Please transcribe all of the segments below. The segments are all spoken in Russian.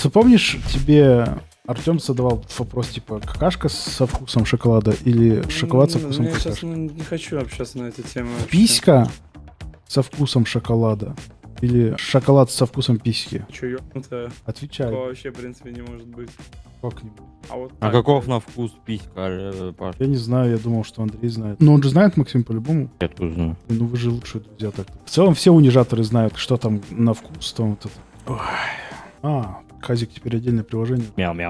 Ты помнишь, тебе Артем задавал вопрос, типа, какашка со вкусом шоколада или шоколад со вкусом Я сейчас какашки? не хочу общаться на эту тему. вообще. Писька со вкусом шоколада или шоколад со вкусом письки? Чё, ёбнутая? Отвечай. Такого вообще, в принципе, не может быть. Как-нибудь. А вот А так, каков блядь. на вкус писька, Паш? Я не знаю, я думал, что Андрей знает. Но он же знает, Максим, по-любому. Я тоже знаю. Ну вы же лучшие друзья так. В целом все унижаторы знают, что там на вкус, там вот это. Ой. А, Казик теперь отдельное приложение.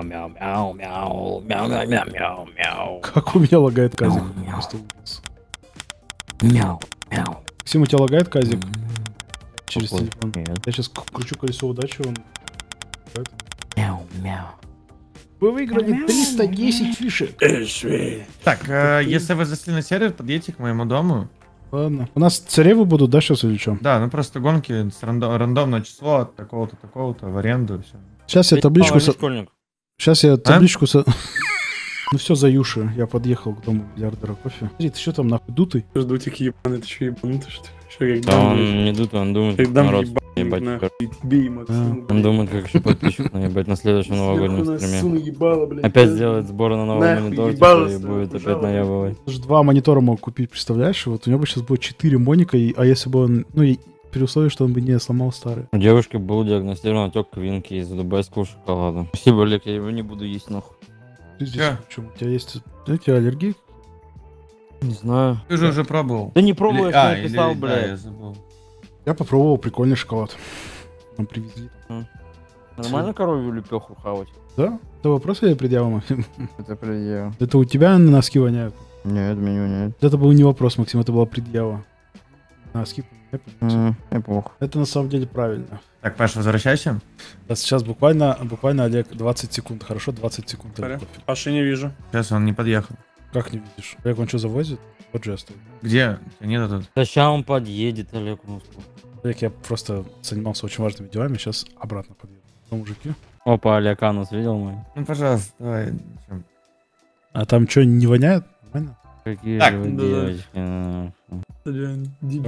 Мяу-мяу-мяу-мяу-мяу-мяу-мяу-мяу. Как у меня лагает Казик. Мяу. Просто ужас. Мяу-мяу. Максим, у тебя лагает Казик через Какой? телефон? Нет. Я сейчас кручу колесо удачи, он... Мяу-мяу. Вы выиграли 310 фишек. Так, если вы зашли на сервер, подъедьте к моему дому. Ладно. У нас царевы будут, да, сейчас или что? Да, ну просто гонки с рандомное число от такого-то, такого-то в аренду. Все. Сейчас я табличку... Школьник. Сейчас я табличку... Ну все, Заюши, я подъехал к дому миллиардера кофе. Смотри, ты что там, нахуй, дутый? Дутик ебаный, ты чё ебанутый, что ли? Что, как Да, дам, блядь? он не тут, он думает, как Как дам народ ебаный, ебать. нахуй, тебе и Максиму, Он думает, как еще подписчик наебать на следующем новогоднем Сверху стриме. насуну ебало, блядь. Опять сделает сборы на новый Нахуй монитор, ебало типа, и свое, будет опять пожалуйста. наебывать. Даже 2 монитора мог купить, представляешь? Вот у него бы сейчас было 4 моника, а если бы он... Ну, и при условии, что он бы не сломал старый. У девушки был диагностирован отек квинки из-за дубайского шоколада. Спасибо, Олег, я его не буду есть, нахуй. Ты здесь, Чё? почему? У тебя есть... У тебя аллергия? Не знаю. Ты же уже пробовал. Да не пробуй, Или- я или- написал, да, я блядь. забыл. Я попробовал прикольный шоколад. Нам привезли. Нормально коровью лепеху хавать? Да? Это вопрос или предъява, Максим? Это предъява. Это у тебя носки воняют? Нет, меню нет. Это был не вопрос, Максим, это была предъява. Носки поменяй. Неплохо. Это на самом деле правильно. Так, Паш, возвращайся. Да, сейчас буквально, Олег, 20 секунд. Хорошо, 20 секунд. Смотри. Олег, кофе. Паши не вижу. Сейчас он не подъехал. Как не видишь? Олег, он что, завозит? Вот же я стою. Где? Тебя нету тут. Да ща он подъедет, Олег, в Москву. Олег, я просто занимался очень важными делами, сейчас обратно подъеду. Ну, мужики. Опа, Олег Анус видел мой? Ну, пожалуйста, давай. Чем? А там что, не воняет? Нормально? Какие Так, же вы да. девочки. Ну. Дебил.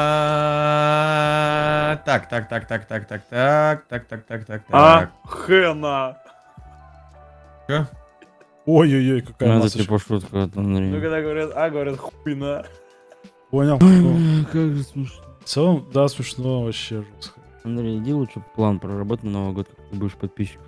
Так. Хэна. Чё? Ой-ой-ой, какая Ну, это масса. типа шутка от Ну, Андрея. когда говорят говорят хуйна. Понял. Ну, Как же смешно. в целом, да, смешно вообще жестко. Андрей, иди лучше план проработай на Новый год, как ты будешь подписчиков.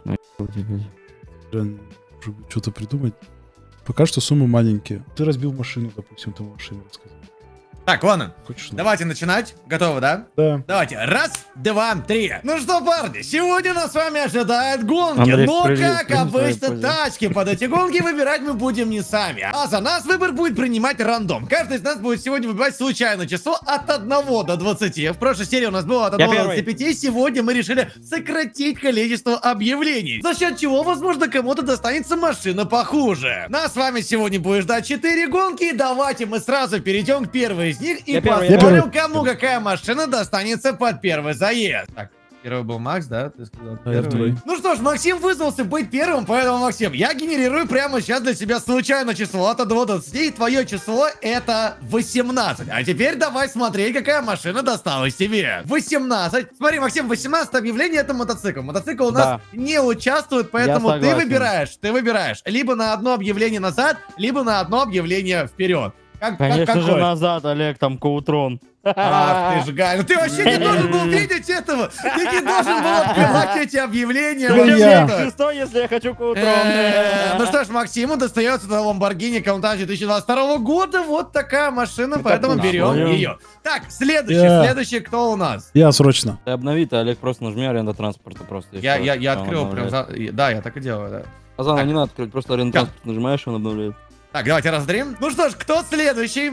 Что-то придумать. Пока что суммы маленькие. Ты разбил машину, допустим, ты можешь им рассказать. Так, ладно. Хочешь? Давайте начинать. Готовы, да? Да. Давайте. Раз, два, три. Ну что, парни, сегодня нас с вами ожидают гонки. Андрей, Но, привет, как привет, обычно, привет. тачки под эти гонки выбирать мы будем не сами. А за нас выбор будет принимать рандом. Каждый из нас будет сегодня выбирать случайное число от 1 до 20. В прошлой серии у нас было от 1 до первый. 25. Сегодня мы решили сократить количество объявлений. За счет чего, возможно, кому-то достанется машина похуже. Нас с вами сегодня будет ждать 4 гонки. И давайте мы сразу перейдем к первой из них и Я первый, я посмотрим, первый. кому какая машина достанется под первый заезд. Так, первый был Макс, да? Ты сказал А я второй. Ну что ж, Максим вызвался быть первым, поэтому, Максим, я генерирую прямо сейчас для себя случайное число от 1 до 20, и твое число это 18. А теперь давай смотреть, какая машина досталась тебе. 18. Смотри, Максим, 18 объявление это мотоцикл. Мотоцикл у нас Да. не участвует, поэтому ты согласен. выбираешь либо на одно объявление назад, либо на одно объявление вперед. Как Конечно же хочешь. назад, Олег, там Коутрон. Ах ты ж, Галь, ну ты вообще не должен был видеть этого! Ты не должен был открывать эти объявления! Теперь вот я. это. Шестой, если я хочу Коутрон. Ну что ж, Максиму достается на Lamborghini Countach 2022 года вот такая машина, поэтому берем понял. ее. Так, следующий, кто у нас? Я срочно. Ты обнови, ты, Олег, просто нажми аренда транспорта просто. и Я всё, он открыл прям, обновляет. да, я так и делаю, да. Азана, Так. не надо открыть, просто аренда транспорта нажимаешь, он обновляет. Так, давайте раздрим. Ну что ж, кто следующий?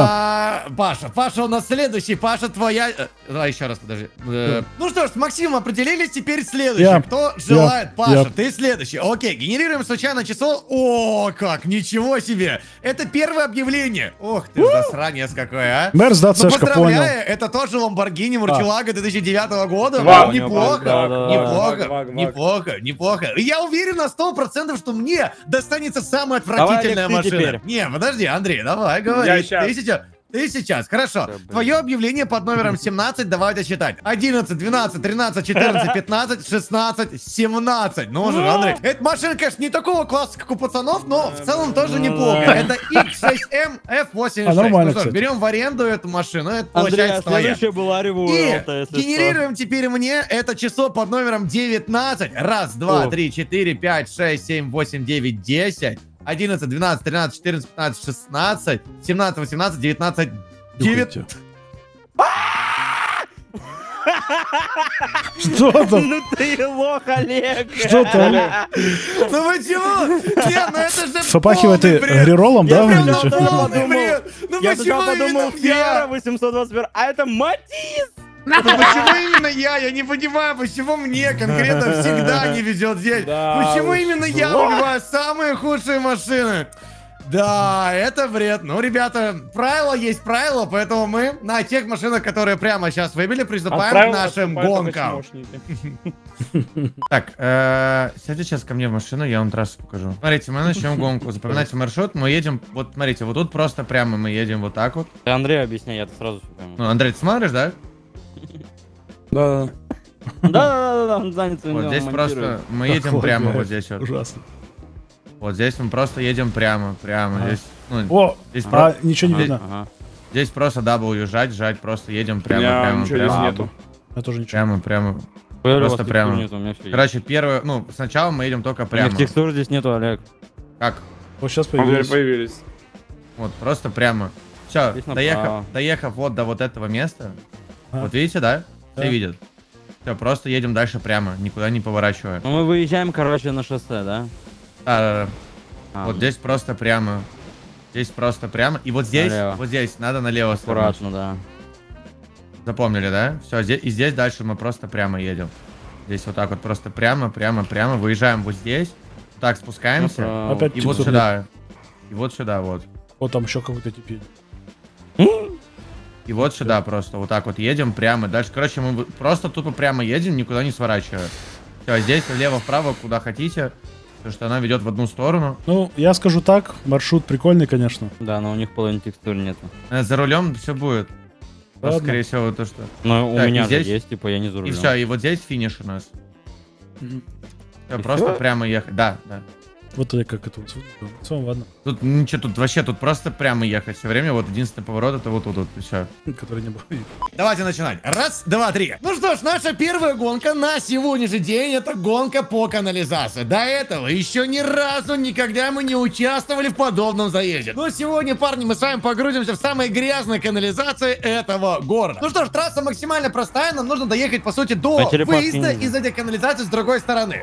Паша у нас следующий. Паша, твоя... Давай еще раз, подожди. Ну что ж, с Максимом определились, теперь следующий. Я. Кто желает? Паша, Я. ты следующий. Окей, генерируем случайное число. О, как, ничего себе. Это первое объявление. Ох ты, засранец какой, а. Мерс, да, Ну, Цешка, понял. поздравляю, это тоже Lamborghini Murcielago 2009 года. Вау, Неплохо, да, да, неплохо, Ваг. неплохо. И я уверен на 100%, что мне достанется самая отвратительная Давай, Олег, ты машина. теперь. Не, подожди, Андрей, давай, говори. Я щас. ты сейчас, хорошо. блин. Твое объявление под номером 17, давайте считать. 11, 12, 13, 14, 15, 16, 17. Ну уже, Андрей. Эта машина, конечно, не такого класса, как у пацанов, но в целом тоже неплохо. Это X6M F86. нормально, Ну что ж, кстати. берем в аренду эту машину, это Андрей, получается твоя. следующая была И Ревуэлта, если генерируем теперь мне это число под номером 19. Раз, два, О. 3, 4, 5, 6, 7, 8, 9, 10, 11, 12, 13, 14, 15, 16, 17, 18, 19, 9. Нюхайте. Что там? Ну ты лох, Олег! Что там? Ну почему? Нет, ну это же Попахивает полный и бред. реролом, да? Я или прям чё? подумал. Полный бред. Ну Я почему тогда подумал, именно я? Фера 821, а это Матис! Ну почему именно я? Я не понимаю, почему мне конкретно всегда не везет здесь. Да Почему уж. именно я убиваю самые худшие машины? Да, это вред. Ну, ребята, правило есть правило, поэтому мы на тех машинах, которые прямо сейчас выбили, приступаем к нашим гонкам. Так, сядьте сейчас ко мне в машину, я вам трассу покажу. Смотрите, мы начнем гонку. Запоминайте маршрут, мы едем, вот смотрите, вот тут просто прямо мы едем вот так вот. Ты Андрей объясняй, я сразу все пойму. Ну, Андрей, ты смотришь, да? Да. Да, он занят своим Вот делом, здесь монтирует. просто мы едем Ох, прямо блядь, вот здесь вот. Ужасно. Вот здесь мы просто едем прямо. Ага. Здесь, ну, О, здесь, а ничего не Ага, видно. ага. здесь просто W жать, просто едем У меня прямо, ничего здесь прямо. нету. Я тоже ничего. Прямо. Поверь, у Просто вас прямо. текстур нету, у меня всё есть. Короче, первое, ну, сначала мы едем только У меня прямо. текстур здесь нету, Олег. Как? Вот сейчас Теперь появились. появились. Вот, просто прямо. Все, Здесь направо. доехав вот до вот этого места. А. Вот видите, да? Да. Все видят. Все, просто едем дальше прямо, никуда не поворачивая. Ну мы выезжаем, короче, на шоссе, да? Да. А, Вот здесь просто прямо. Здесь просто прямо. И вот здесь, Налево. вот здесь, надо налево свернуть. аккуратно, да. Запомнили, да? Все, и здесь дальше мы просто прямо едем. Здесь вот так вот просто прямо. Выезжаем вот здесь. Так, спускаемся. Направо. Опять И вот текстур сюда. И вот сюда вот. Вот там еще какой-то теперь. И вот сюда просто. Вот так вот едем прямо. Дальше, короче, мы просто тупо прямо едем, никуда не сворачивая. Все, здесь влево-вправо, куда хотите. Потому что она ведет в одну сторону. Ну, я скажу так, маршрут прикольный, конечно. Да, но у них половины текстур нету. За рулем все будет. Просто, Ладно. скорее всего, то, что... Но у Так, и меня же здесь- есть, типа, я не за И рулем. все, и вот здесь финиш у нас. Всё, И просто всё? прямо ехать. Да. Вот я как это вот. Все, ладно. Тут ничего, тут вообще, тут просто прямо ехать все время. Вот единственный поворот это вот тут, вот, и все. Который не был. Давайте начинать. Раз, два, три. Ну что ж, наша первая гонка на сегодняшний день это гонка по канализации. До этого еще ни разу никогда мы не участвовали в подобном заезде. Но сегодня, парни, мы с вами погрузимся в самые грязные канализации этого города. Ну что ж, трасса максимально простая. Нам нужно доехать, по сути, до А черепашки выезда не из этих канализаций с другой стороны.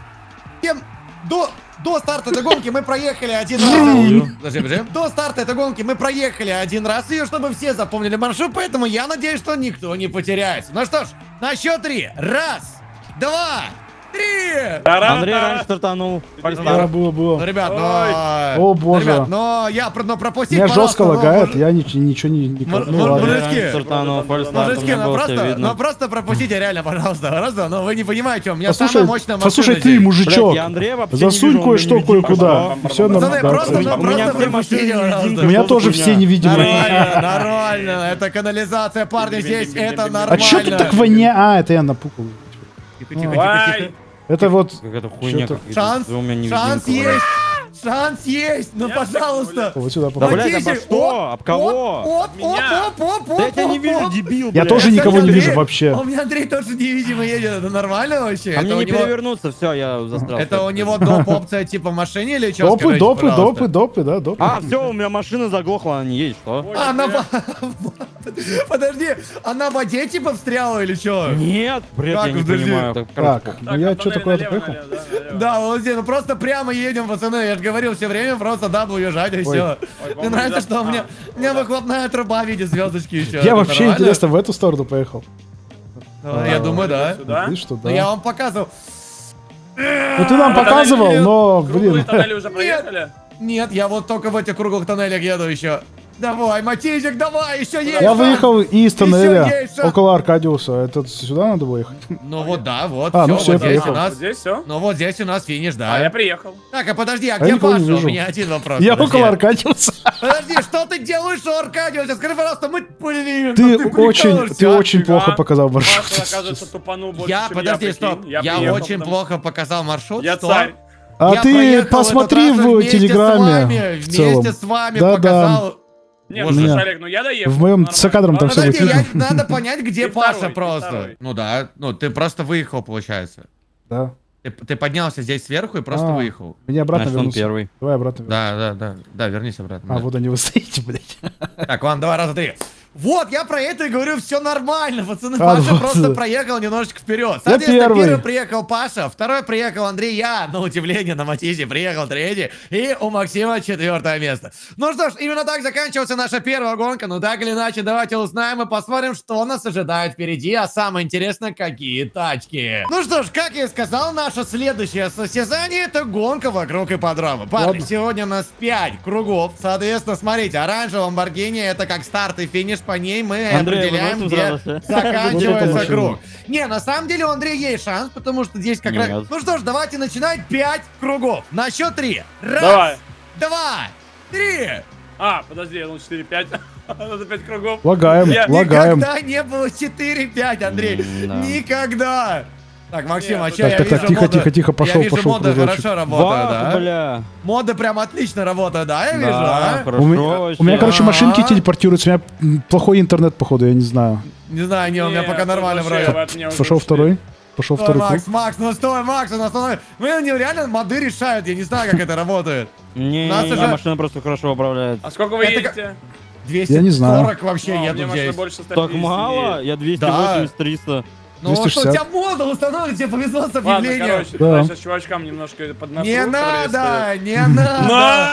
До старта этой гонки мы проехали один раз. Подожди. До старта этой гонки мы проехали один раз ее, чтобы все запомнили маршрут, поэтому я надеюсь, что никто не потеряется. Ну что ж, на счет 3. Раз, два, 3. Андрей раньше стартанул. Да, было. Ну, ребят, О, боже. Ребят, но пропустить, Меня жестко пожалуйста, лагает, я ничего не... Мор- Ну мор- ладно. мор- Андрей раньше стартанул, фальстарт, у Мужички, меня было всё видно. просто пропустите реально, пожалуйста. Просто, но вы не понимаете, у меня самая Послушай, мощная машина послушай ты, здесь. мужичок, Блядь, я Андрея вообще не засунь вижу, он кое-что меня не видит, кое-куда. пожалуйста. Все Пацаны, нормально. просто, Да, У меня все пропустите, машины пожалуйста. невидимки. У меня что тоже за все хуйня? невидимые. Нормально. Это канализация, парни, здесь это нормально. А чё ты так воняешь? А, это я напукал. Тихо. Вай! Это вот... Какая-то хуйня, Чё-то- какая-то. Шанс, У меня шанс невидимка, есть. Шанс есть. Ну, пожалуйста. Вот сюда Да, попал. блядь, обо Потише. что? Об кого? Меня. Да я тебя не вижу, дебил, Я блядь. тоже никого не вижу Андрей- вообще. У меня Андрей тоже невидимо едет. Это нормально вообще? А Это мне у не него- перевернуться, все, я застрял. Это у него доп. Опция типа в машине или что? Допы, да, допы. А, все, у меня машина заглохла, она не едет, что? Ой, А, бля. Подожди, она в воде типа встряла или что? Нет, бред, Как, я не подожди? понимаю. Так, Так, короче, ну я а что-то туннель куда-то налево, поехал. налево, да, налево. Да, вот здесь, ну просто прямо едем, пацаны. Я же говорил все время, просто дабл уезжать и все. Ой, Мне по-моему, нравится, да. что у меня выхлопная труба в виде звездочки еще. Я вообще, интересно, в эту сторону поехал. Я думаю, да. Сюда? Видишь, что Ну я да. вам показывал. Ну ты нам показывал, но, Круглые блин. тоннели уже проехали? Нет, я вот только в этих круглых тоннелях еду еще. Давай, Матизик, давай, еще есть. Я выехал из Еще тоннеля есть шанс. около Аркадиуса. Это сюда надо было ехать? Ну вот, да, вот. А, ну всё, всё, вот я здесь у приехал. нас. Здесь все? Ну вот здесь у нас финиш, да. А я приехал. Так, а подожди, а я где никого не Паша? У вижу. меня один вопрос. Я подожди. около Аркадиуса. Подожди, что ты делаешь у Аркадиуса? Скажи, пожалуйста, мы... Блин, Ты ну очень прикалываешься, а? плохо показал маршрут. Паша, оказывается, тупанул больше, Я, чем подожди, я, стоп. прикинь. Я приехал, очень потому плохо показал маршрут. Я что? царь. А Я ты проехал посмотри эту трассу в вместе Телеграме. Вместе в целом. с вами Да, показал. Не, Боже. ну Нет. Олег, ну я доехал. В моем нормально. сокадром там Ладно, всё Подожди, будет видно. надо понять, где Ты Паша второй, ты просто. второй. Ну да, ну ты просто выехал, получается. Да. Ты поднялся здесь сверху и просто А. выехал. Меня обратно Значит, он вернулся. первый. Давай обратно вернусь. Да, вернись обратно. А, да. вот они вы стоите, блядь. Так, ладно, давай, раза три. Вот, я про это и говорю, все нормально, пацаны. А, Паша вот. просто проехал немножечко вперед. Соответственно, первый. приехал Паша, второй приехал Андрей, я, на удивление, на Матизе приехал третий, и у Максима 4-е место. Ну что ж, именно так заканчивается наша первая гонка. Ну так или иначе, давайте узнаем и посмотрим, что нас ожидает впереди, а самое интересное, какие тачки. Ну что ж, как я и сказал, наше следующее состязание — это гонка вокруг ипподрома. Парни, Ладно. сегодня у нас 5 кругов. Соответственно, смотрите, оранжевый Lamborghini — это как старт и финиш, по ней мы Андрей, определяем, вы где можете сразу, Вот заканчивается эта машина. круг. Не, на самом деле у Андрея есть шанс, потому что здесь как раз... Нет. Ну что ж, давайте начинать 5 кругов. На счет 3. Раз, Давай. 2, 3. А, подожди, я думал 4-5. Надо 5 кругов. Лагаем, Я- лагаем. Никогда не было 4-5, Андрей. Да. Никогда. Так, Максим, Нет, а тут- что, я Так, вижу тихо, моды- тихо, тихо, пошел, Я вижу, пошел моды кружочек. хорошо работают, Вах, да? бля. Моды прям отлично работают, да, я вижу, Да, а? хорошо У меня, вообще. короче, машинки А-а-а. телепортируются. У меня плохой интернет, походу, я не знаю. Не знаю, не, у меня Не, пока тут нормально вообще вроде. вы от меня уже Пошел ушли. второй. Пошел Стой, второй Макс, круг. Макс, ну стой, Макс, у нас мы не реально моды решают, я не знаю, как это работает. Не, Нас уже- машина просто хорошо управляет. А сколько вы Это едете? 240 Я не знаю. вообще А, у еду меня машина здесь. больше Так 150 мало? едет. Я 280-300. Ну что, у 260. тебя мода установлена, тебе повезло с Ладно, объявлением. короче, Да. давай сейчас чувачкам немножко под нас. Не рук надо, не стоит. надо.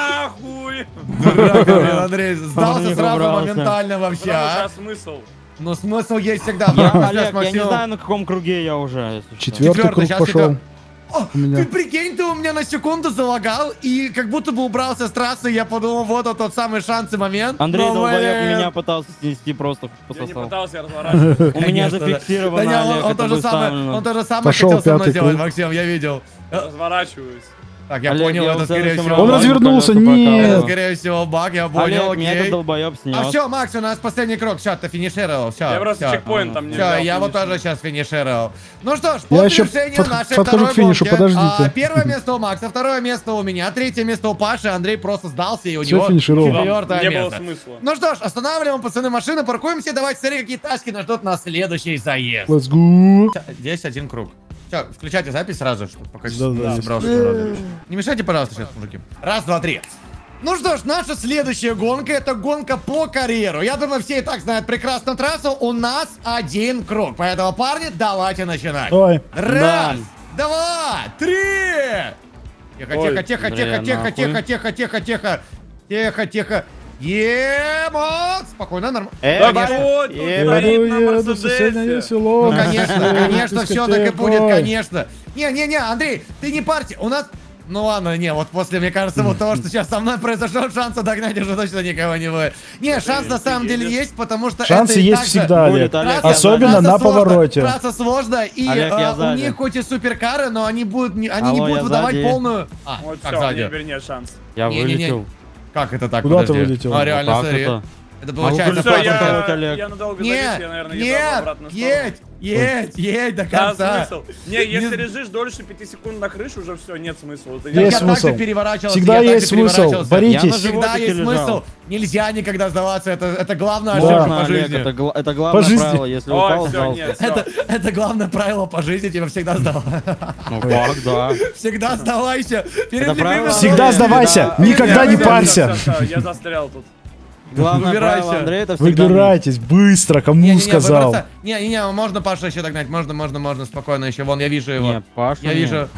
Нахуй! Дурак, блин, Андрей, сдался Не сразу побрался. моментально вообще, Потому что а? а смысл? Ну смысл есть всегда. Я, Правда, Олег, я не Максим? знаю, на каком круге я уже. если что. Четвертый Четвертый, круг сейчас пошел. О, У меня. ты прикинь, ты у меня на секунду залагал, и как будто бы убрался с трассы, я подумал, вот он тот самый шанс и момент. Андрей Но, долбоёб блин. меня пытался снести, просто Я не пососал. пытался, я разворачиваюсь. У меня Конечно, да. зафиксировано, Да не, Олег, он это то же самое, выставлено. он то же самое Пошел хотел со мной пятый сделать, круг. Максим, я видел. Разворачиваюсь. Так, я Олег, понял, я это в скорее следующем всего... Он раунде баг. развернулся, колеса нет. Это прокалываю. скорее всего баг, я понял, Олег, меня этот окей. долбоёб снес. А все, Макс, у нас последний круг, все, ты финишировал, все. Я просто чекпоинт там не Все, взял, я вот конечно. тоже сейчас финишировал. Ну что ж, Я по еще завершению нашей подхожу второй к финишу, гонки, подождите. первое место у Макса, второе место у меня, третье место у Паши, Андрей просто сдался, и у Всё, него финишировал. четвертое Не было место. смысла. Ну что ж, останавливаем, пацаны, машины, паркуемся, давайте смотреть, какие тачки нас ждут на следующий заезд. Let's go. Здесь один круг. Все, включайте запись сразу, чтобы пока Да, собрался народ. Не мешайте, пожалуйста, сейчас, мужики. Раз, два, три. Ну что ж, наша следующая гонка — это гонка по карьеру. Я думаю, все и так знают прекрасную трассу. У нас один круг. Поэтому, парни, давайте начинать. Давай. Раз, два, три. Тихо, Ой, тихо, тихо, тихо, бля, тихо, нахуй. тихо, тихо, тихо, тихо. Тихо, тихо. Макс! Спокойно, нормально. Да Конечно. вот, тут Еду, стоит на еду, соседнее Мерседесе. село. Ну, конечно, конечно, все так и Дискотека. будет, конечно. Не-не-не, Андрей, ты не парься, у нас... Ну ладно, не, вот после, мне кажется, вот того, что сейчас со мной произошел, шанса догнать уже точно никого не будет. Не, шанс на самом деле есть, потому что Шансы это и есть так же- всегда, Олег. Будет, Олег, Трасса- я Особенно трасса на сложно, повороте. Трасса сложно, и Олег, я у сзади. них хоть и суперкары, но они, будут, они не Алло, будут я выдавать сзади. полную... А, Вот как все, сзади? теперь нет шанс. Я Не-не-не. вылетел. Как это так, Куда ты подожди? вылетел? А, реально, Как смотри. это? Это получается... Всё, Все, я- просто- Олег. я надолго завис, Нет, я, наверное, еду в нет, обратную сторону. едь до Да, конца. смысл. Не, если Не- лежишь дольше 5 секунд на крыше, уже все, нет смысла. Ты Я Есть так же смысл. переворачивался, Всегда я так же есть смысл. переворачивался. Я на Боритесь. живот- Всегда животике есть лежал. смысл. Нельзя никогда сдаваться. Это главная Да. ошибка Можно, по Олег, жизни. это главное жизни. правило. Если Ой, упал, все, сдался. нет, все. Это главное правило по жизни, тебя всегда сдавайся. Ну как, да. Всегда сдавайся. Перед Это правило? любыми Всегда условиями. сдавайся. Да. Никогда не Всё, парься. всё, всё, я застрял тут. Главное Выбирайся. правило, Андрей, это всегда... Выбирайтесь быстро, кому Не-не-не, сказал. выбраться- Не-не-не, можно Пашу еще догнать. Можно спокойно еще. Вон, я вижу его. Не, Пашу Я не. вижу.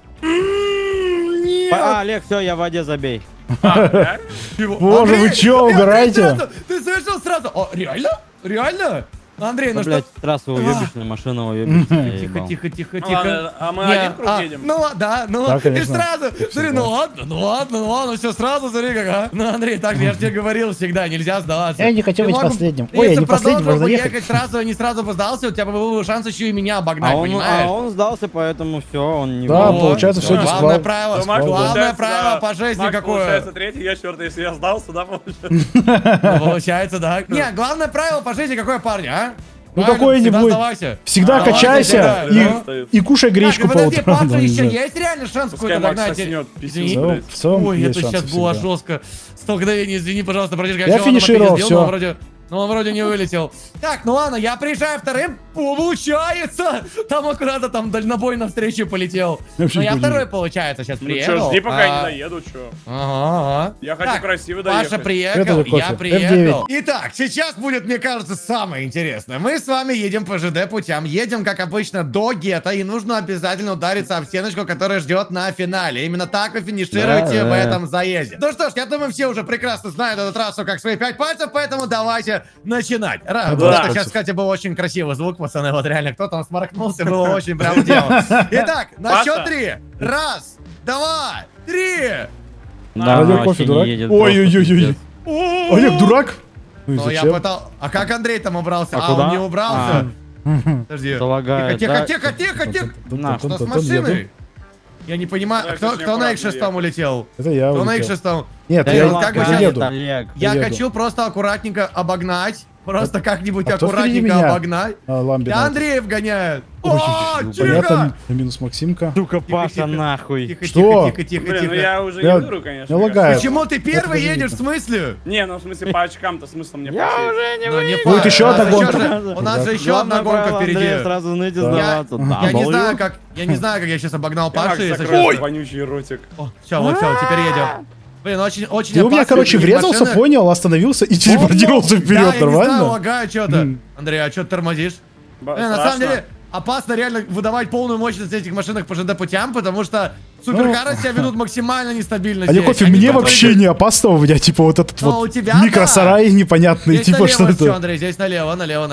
Олег, все, я в воде забей. Да? Боже, вы чё, Андрей, угораете? Ты совершил сразу. О, реально? Реально? Андрей, ну что? Блять, трассу уебищную, машину уебищную. Тихо, тихо, тихо, Ну тихо. ладно, а мы Не, один круг едем? Ну да, ну Да, и конечно. сразу, смотри, ну ладно, все сразу, смотри как, а. Ну, Андрей, так я же тебе говорил всегда, нельзя сдаваться. Я не хочу Ты быть мог бы- последним. ты Ой, я если не последний, продолжил можно бы ехать. ехать сразу, не сразу бы сдался, у тебя был шанс еще и меня обогнать, понимаешь? А он сдался, поэтому все, он не Да, выиграл. получается, всё, Да. Главное дисквал. правило, Макс, главное получается, правило да. по жизни Макс, какое. получается третий, я четвертый, если я сдался, да, получается? Ну, получается, да. Не, главное правило по жизни какое, парни, а? Ну, Правильно, какое-нибудь. всегда сдавайся. Всегда Давай, качайся да. и кушай гречку Так, по подожди, утрам. Паша, да, еще да. есть реально шанс Пускай какой-то Макс догнать? соснет писюн, Извини. блядь. В целом Ой, есть это шансы сейчас было всегда. жестко. Столкновение, извини, пожалуйста, братишка. Я финишировал, всё. Он вроде не вылетел. Так, ну ладно, я приезжаю вторым. Получается! Там аккуратно там дальнобой навстречу полетел. Вообще Но я не второй, понимаю. получается, сейчас Ну приехал. чё, жди, пока я А, не доеду, чё. Ага. Я хочу Так, красиво Паша доехать. приехал, Это кофе. я приехал. F9. Итак, сейчас будет, мне кажется, самое интересное. Мы с вами едем по ЖД путям, едем, как обычно, до гетто, и нужно обязательно удариться об стеночку, которая ждет на финале. Именно так вы финишируете в Да. этом заезде. Ну что ж, я думаю, все уже прекрасно знают эту трассу как свои 5 пальцев, поэтому давайте начинать. Вот Да. это сейчас, кстати, был очень красивый звук, пацаны, вот реально, кто там сморкнулся, было очень прям дело. Итак, на Паша. счет 3. Раз, два, 3. Да, Олег он кофе вообще дурак? не едет. Ой-ой-ой. Олег дурак? Ну и Ну, я зачем? пытал... А как Андрей там убрался? А он куда? не убрался. Подожди. Это лагает, Тихо, да? тихо, тихо, тихо. На, Что с Тун-тун-тун, машиной? Я не понимаю, Да, кто, очень кто на аккуратно X6 улетел? Это я Кто на улетел. X6? Нет, Да я и как бы я сейчас- еду. Олег. Я еду. хочу просто аккуратненько обогнать. Просто как-нибудь А кто впереди аккуратненько меня? обогнать. Ламби. Я Андреев гоняет. О, тихо! Понятно, минус Максимка. Сука, Тихо, Паша, тихо. нахуй. Тихо, Что? тихо, тихо, Блин, ну тихо. я уже Я- не выру, конечно. я лагаю. Почему ты первый Это едешь, в смысле? Не, ну в смысле по очкам-то смысл мне Я почесть. уже не Ну, не Будет факт. еще У нас одна гонка. же- У нас же еще одна Главное гонка правило Андрея впереди. сразу ныть и Да. сдаваться. Я не W. знаю, как я сейчас обогнал Я Пашу, если закрыл честно. вонючий ротик. Все, вот все, теперь едем. Блин, очень Ты у меня, опасно, короче, эти врезался, машины. понял, остановился и телепортировался Да, вперед, я не знаю, нормально? лагаю что-то. Андрей, а что ты тормозишь? На самом Страшно. деле, опасно реально выдавать полную мощность этих машинах по ЖД путям, потому что суперкары себя ведут максимально нестабильно. Олег здесь. кофе, Они мне только- вообще не опасно, у меня типа вот этот Но вот у тебя микросарай непонятный, Здесь типа налево что всё, это. Андрей, здесь налево.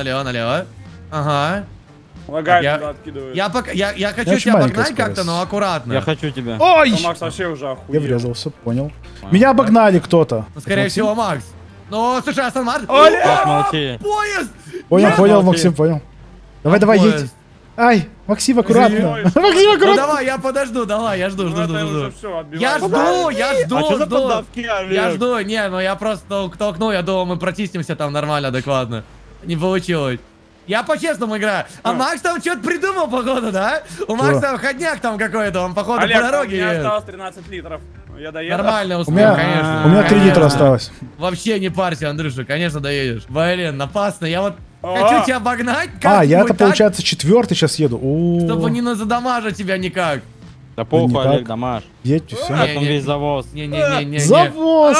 Ага. Лагает Я- туда откидывает. Я хочу очень тебя маленькая обогнать как-то, скорость. но аккуратно. Я хочу тебя. Ой! Ну, Макс вообще уже Я охуел. врезался, понял. Меня обогнали кто-то. Ну, скорее всего, Макс. Ну, слушай, Астон Мартин. Паш, молчи. Поезд! Понял, Нет! понял, Молчи. Максим, понял. Давай, давай, Поезд. едь. Ай, Максим, аккуратно. Извини. Максим, Ну аккуратно. давай, я подожду, давай, я жду. Ну, это уже все, Я отбивается. жду, я А что за жду. поддавки, Олег? Я жду, не, ну я просто толкну, я думал, мы протиснемся там нормально, адекватно. Не получилось. Я по-честному играю. А Макс там что-то придумал, походу, да? У Макса там ходняк там какой-то, он, походу, Олег, по у дороге меня едет. осталось 13 литров. Я доеду. Нормально У успел, меня, конечно. у меня 3 литра Конечно. осталось. Вообще не парься, Андрюша, конечно доедешь. Блин, опасно, я вот О! хочу тебя обогнать А, как-нибудь я-то, так, получается, 4-й сейчас еду. чтобы О, не задамажить тебя никак. Да похуй, никак. Олег, Дамаш. едь, и все. Как там Не, весь завоз. Не-не-не-не. Завоз!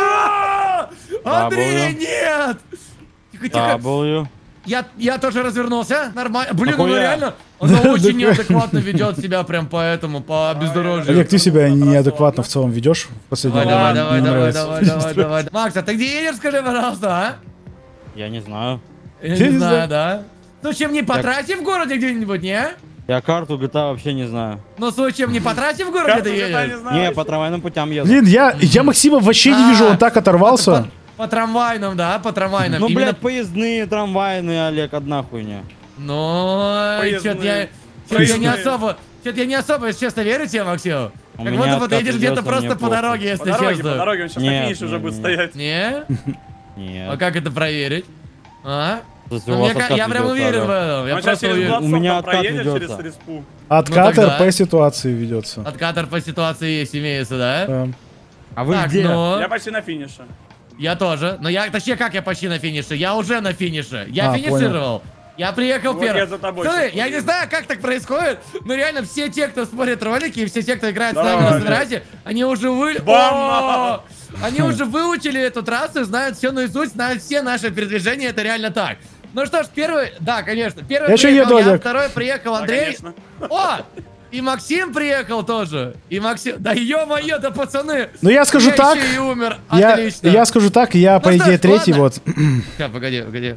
Андрей, нет! Тихо-тихо. W. Я тоже развернулся. Нормально. Блин, он Нахуя? реально... Он очень неадекватно ведет себя прям поэтому, по бездорожью. Олег, ты себя неадекватно в целом ведешь в последнее Давай, время. давай, Мне давай, нравится. давай, давай, давай. Макс, а ты где едешь, скажи, пожалуйста, а? Я не знаю. Я Я не не знаю, знаю. да? Случаем не потратив в городе где-нибудь, не? Я карту GTA вообще не знаю. Ну, случаем не потратив в городе Карту ты GTA не едешь? знаю Не, еще. по трамвайным путям еду. Блин, я Максима вообще не вижу, он так оторвался. По трамвайным, да, по трамвайным. Ну, Именно- блядь, поездные, трамвайные, Олег, одна хуйня. Ну, Поездные. что-то я не Поездные. особо... Что-то я не особо, если честно, верю тебе, Максим. У Как меня будто бы ты откат едешь идёт, где-то но просто мне по похуй. дороге, По если дороге, честно. по дороге, он сейчас на Нет, финише уже не, будет не. стоять. Не? А Нет. как это проверить? А? Если Ну, у вас я откат прям ведётся, уверен в Олег. этом. Я Он сейчас просто через уверен. 20 У меня там откат проедет через ведется. респу. Откат Ну, тогда. РП ситуации ведется. Откатер по ситуации есть, имеется, да? А вы Так, где? ну, Я почти на финише. я тоже. Но я, точнее, как я почти на финише? Я уже на финише. Я А, финишировал. Я приехал Вот первым. я за тобой Смотри, сейчас я не буду. знаю, как так происходит, но реально все те, кто смотрит ролики, и все те, кто играет с Давай, нами на давай. Сенрате, они уже Бам! Они уже выучили эту трассу, знают все наизусть, знают все наши передвижения, это реально так. Ну что ж, первый, да, конечно, первый Я ещё приехал еду, я, Олег. второй приехал Да, Андрей. конечно. О! И Максим приехал тоже. И Максим... Да ё-моё, да пацаны! Ну я скажу я так, ещё и умер. я Отлично. скажу так, я по что идее ж, третий ладно. вот. Сейчас, погоди.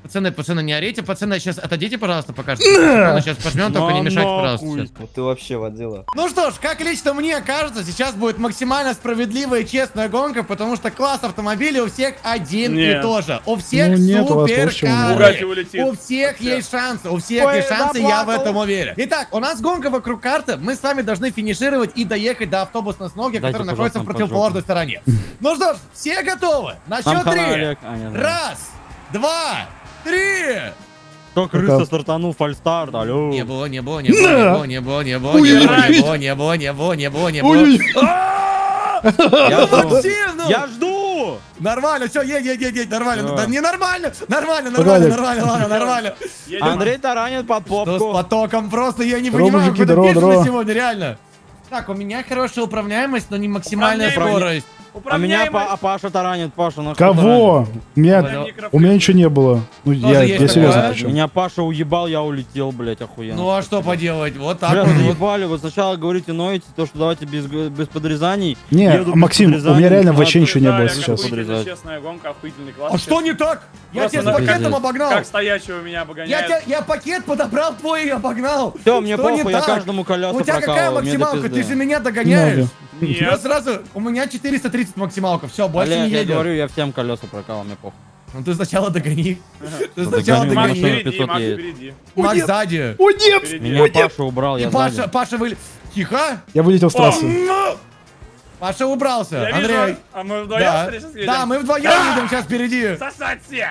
Пацаны, не орите, пацаны, сейчас отойдите, пожалуйста, покажите. Сейчас пожмем, только не мешайте, пожалуйста. сейчас. Вот ты вообще водила. Ну что ж, как лично мне кажется, сейчас будет максимально справедливая и честная гонка, потому что класс автомобилей у всех один и Нет. тот же. У всех Ну, нет, у вас больше, суперкары. Бугатти улетит. У всех есть шансы, у всех есть шансы, я в этом уверен. Итак, у нас гонка вокруг карты, мы с вами должны финишировать и доехать до автобусной остановки, Дайте, которая находится в пожалуйста, противоположной стороне. Ну что ж, все готовы? На Нам счет хана, 3. Олег. А, не знаю. Раз, два, 3. Кто крыса стартанул, фальстарт, алло. Не было. Ой, Я жду. Максим, ну! Я жду! Нормально, все, едь, нормально. Да. Да не нормально, нормально, Погоди. ладно, нормально. Едем. Андрей таранит под Что с попку. потоком просто, я не Здорово, понимаю, мужики, куда здорово, бежали здорово. сегодня, реально. Так, у меня хорошая управляемость, но не максимальная Управляемость. скорость. А меня Управляемость. Паша таранит, Паша. на что кого? У меня ничего не было. Ну, Тоже я есть серьезно такое. таранит? причем. Меня Паша уебал, я улетел, блять, охуенно. Ну а что поделать, вот так Бля, вот. заебали, вы сначала говорите, ноете, то, что давайте без подрезаний. Не, Еду без Максим, у подрезаний, меня реально надо вообще ничего не было Подрезали, сейчас. охуительно, Подрезать. честная гонка, охуительный класс. А что не так? Я Просто тебя с на пакетом пиздец. обогнал. Как стоящего меня обгоняет. Я пакет подобрал твой и обогнал. Все, мне Что не похуй, я так? каждому колеса У тебя какая прокалываю, мне до максималка? Ты пизды. же меня догоняешь. Надо. Я Нет. сразу, у меня 430 максималка, все, больше Олег, не я едет. говорю, я всем колеса прокалывал, мне похуй. Ну ты сначала догони. Ты Ну, сначала догоню, Макс Макс, догони. машина впереди, 500 Макс едет. впереди. Макс сзади. О, нет! Впереди. Меня Паша убрал, И я сзади. Паша Тихо. Я вылетел с трассы. Паша убрался. Я Андрей. вижу, а мы вдвоем Да, сейчас едем? да, мы вдвоем едем сейчас впереди. Сосать все!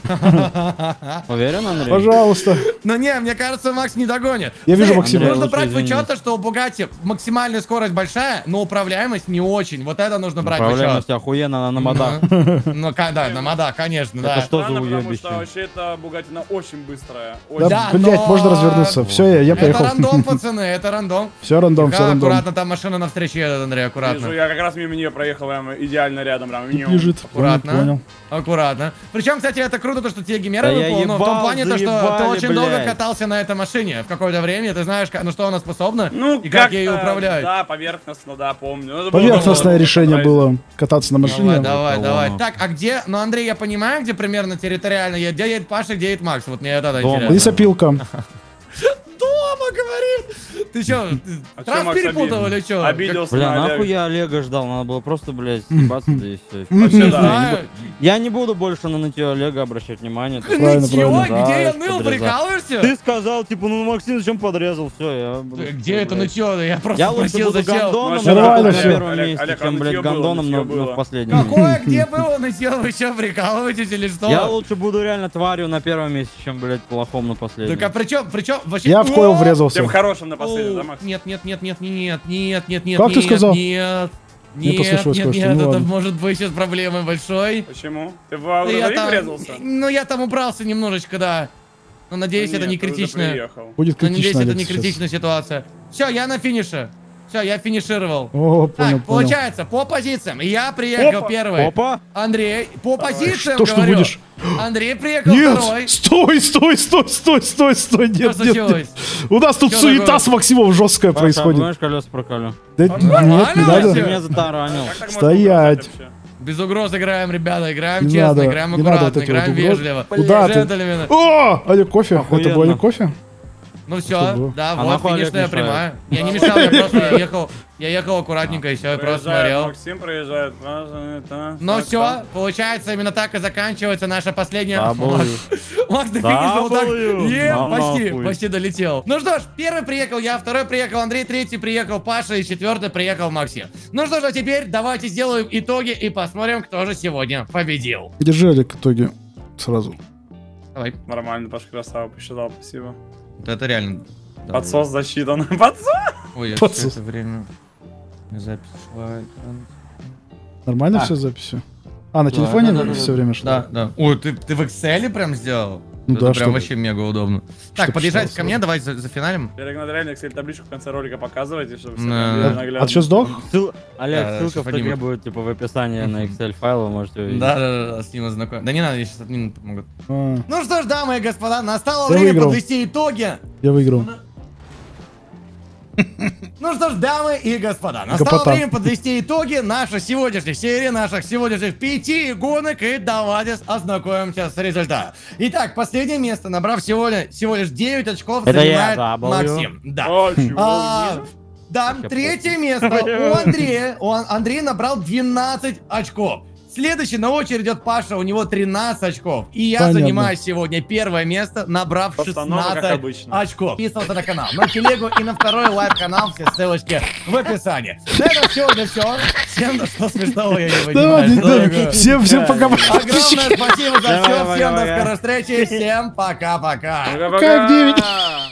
Уверен, Андрей? Пожалуйста. Но не, мне кажется, Макс не догонит. Я вижу Смотри, Максима. Нужно Лучше брать в извинись. учет, что у Бугатти максимальная скорость большая, но управляемость не очень. Вот это нужно брать в учет. Управляемость охуенно, она на модах. Ну, да, на модах, конечно, Это да. что за Странно, потому уебище? что вообще это Бугатина очень быстрая. Да, Очень. Да, блять, но- можно развернуться. Все, я Это поехал. рандом, пацаны, это рандом. Все рандом, все Тихо, рандом. аккуратно, там машина навстречу едет, Андрей, Вижу, аккуратно. я как раз мимо нее проехал, прям идеально рядом. Прям. Лежит. Аккуратно. Понял. Аккуратно. Причем, кстати, это круто, то, что тебе Да гемера я выпало, но в том ебал, плане, то, что ты заебали, очень долго блядь. катался на этой машине в какое-то время, ты знаешь, на что она способна Ну, и как ею управлять. Да, поверхностно, да, помню. Ну, это было Поверхностное давно, решение давно. было кататься на машине. Давай. Колонну. Так, а где? Ну, Андрей, я понимаю, где примерно территориально едет. Где едет Паша, где едет Макс? Вот мне это Дома. интересно. Лесопилка. Дома, говорит! Ты чё, А чё трасс Макс перепутал обидел? или чё? Обиделся Бля, на нахуй Олега. я Олега ждал, надо было просто, блядь, съебаться, да и все. Вообще, Не да. знаю. Я не буду больше на нытье Олега обращать внимание. Правильно, Нытьё? правильно. Где я Да, ныл, подрезал. прикалываешься? Ты сказал, типа, ну Максим зачем подрезал, все, я... Где это нытьё? Я просто Я лучше спросил, буду зачем. гондоном, Вообще, Нормально на всё. первом Олег, месте, Олег, а чем, блядь, нытьё было, гондоном нытьё но было. в последнем. Какое, где было нытьё? Вы что, прикалываетесь или что? Я лучше буду реально тварью на первом месте, чем, блядь, плохом на последнем. Так а причем вообще... Я в койл О! врезался. Тем хорошим на последнем, да, О, Макс? Нет. Как ты сказал? Нет. Не послышалось кое-что, ну Это ладно. может быть сейчас проблемой большой. Почему? Ты в Я Аудовик там, врезался? ну я там убрался немножечко, да. Но надеюсь, Ну это нет, не ты уже критично. приехал. Будет Но надеюсь, критично, это Олег, не сейчас. критичная ситуация. Все, я на финише. Все, я финишировал. О, понял, Так, понял. получается, по позициям. Я приехал Опа. первый. Опа! Андрей, по позициям Что ж ты говорю. будешь? Андрей приехал второй. Нет! Стой! Нет, нет, случилось? нет. У нас тут Чё суета такое? с Максимом жесткая Паша, происходит. знаешь, колеса прокалю. Да Нормально нет, не вообще? надо. Ты меня затаранил. Как так можно Стоять. угрожать вообще? Без угроз играем, ребята. Играем Не честно, надо, играем не надо аккуратно, вот эти играем вот угрозы. вежливо. Куда ты? Джентльмены. О! Олег, кофе? Это был Охуенно. Олег кофе? Ну Что все, было? да, А вот нахуй Олег финишная мешает? прямая. Я не мешал, я ехал аккуратненько и все, я просто Проезжает смотрел. Максим проезжает. Ну все, получается, именно так и заканчивается наша последняя... W. Макс, ты финишил вот так. Нахуй. Почти долетел. Ну что ж, первый приехал я, второй приехал Андрей, третий приехал Паша и четвертый приехал Максим. Ну что ж, а теперь давайте сделаем итоги и посмотрим, кто же сегодня победил. Держи, Олег, итоги. Сразу. Давай. Нормально, Паш, красава, посчитал, спасибо. Это реально... Подсос засчитан. Подсос! Ой, я Подсос. все это время... Запись шла. Нормально А. все с записью? А, на телефоне да, все время что ли? Да. Ой, ты в Excel прям сделал? Ну Это да, прям чтобы- вообще мега удобно. Так, Чтоб подъезжайте читал ко мне, давайте за финалем. Олег, надо реально Excel-табличку в конце ролика показывайте, чтобы все Да. были наглядно. А ты что, сдох? Олег, Да, ссылка в Вадим. статье будет, типа, в описании на Excel файл, вы можете увидеть. Да, с ним знаком. Да не надо, я сейчас админы помогут. А, Ну что ж, дамы и господа, настало Я время выиграл. подвести итоги. я выиграл. Ну что ж, дамы и господа, настало Гопота. время подвести итоги нашей сегодняшней серии, наших сегодняшних 5 гонок, и давайте ознакомимся с результатом. Итак, последнее место, набрав всего лишь 9 очков, Это я, занимает да, был. Максим. Да. О, чего? Да, третье место у Андрея. Андрей набрал 12 очков. Следующий на очередь идет Паша, у него 13 очков. И я Понятно. занимаю сегодня первое место, набрав Постанова, как 16 обычно. очков. Подписывался на канал, на телегу и на второй лайв-канал, все ссылочки в описании. На этом сегодня все. Всем до что смешного, я не понимаю. Что такое? Всем пока-пока. Огромное спасибо за все. Давай, Всем до пока. скорой встречи. Всем пока-пока. Пока-пока. Как 9.